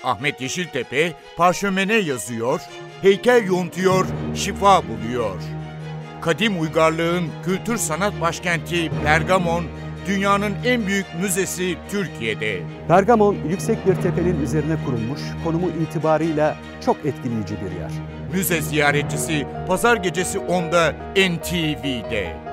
Ahmet Yeşiltepe parşömene yazıyor, heykel yontuyor, şifa buluyor. Kadim uygarlığın kültür sanat başkenti Pergamon, dünyanın en büyük müzesi Türkiye'de. Pergamon, yüksek bir tepenin üzerine kurulmuş, konumu itibarıyla çok etkileyici bir yer. Müze ziyaretçisi Pazar gecesi 10'da NTV'de.